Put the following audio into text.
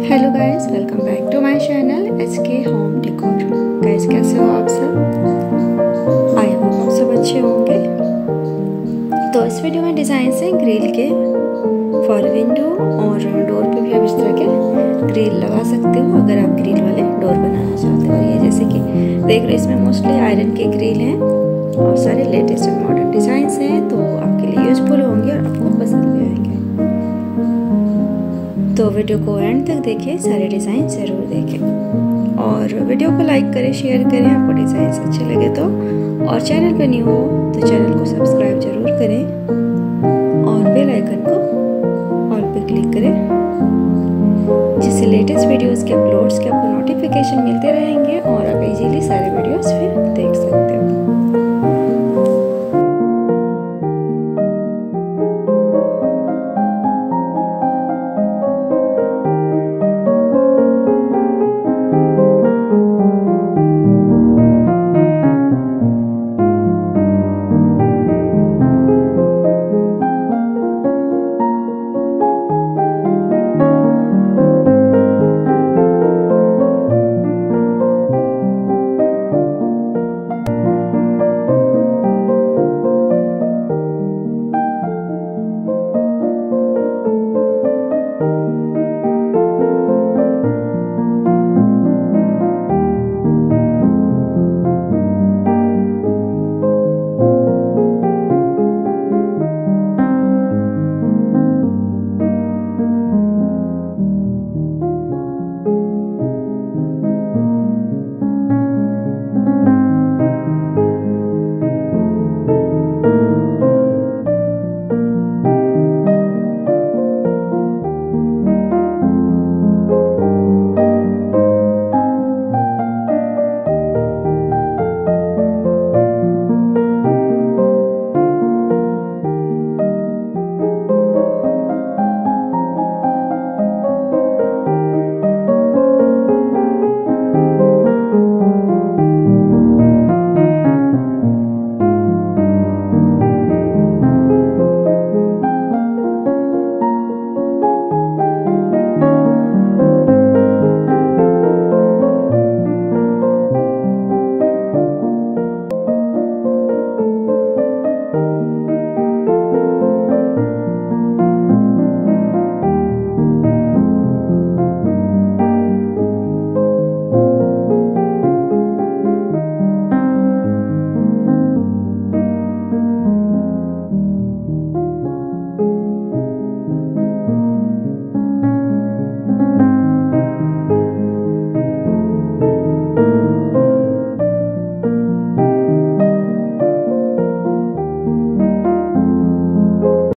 Hello guys, welcome back to my channel SK home decor. Guys कैसे हो आप सब? आई होप आप सब अच्छे होंगे। तो इस वीडियो में डिज़ाइन है ग्रिल के फॉर विंडो और डोर पे भी आप इस तरह के ग्रिल लगा सकते हो अगर आप ग्रिल वाले डोर बनाना चाहते हो। ये जैसे कि देख रहे हो इसमें मोस्टली आयरन के ग्रिल हैं और सारे लेटेस्ट और मॉडर्न डिज़ाइंस हैं, तो आपके लिए यूजफुल होंगे और आपको पसंद भी आएंगे। तो वीडियो को एंड तक देखें, सारे डिज़ाइन ज़रूर देखें और वीडियो को लाइक करें, शेयर करें आपको डिज़ाइन अच्छे लगे तो। और चैनल पे न्यू हो तो चैनल को सब्सक्राइब ज़रूर करें और बेल आइकन को ऑल पे क्लिक करें, जिससे लेटेस्ट वीडियोस के अपलोड्स के आपको नोटिफिकेशन मिलते रहेंगे और आप इजीली सारे वीडियोस फिर देख सकते हैं।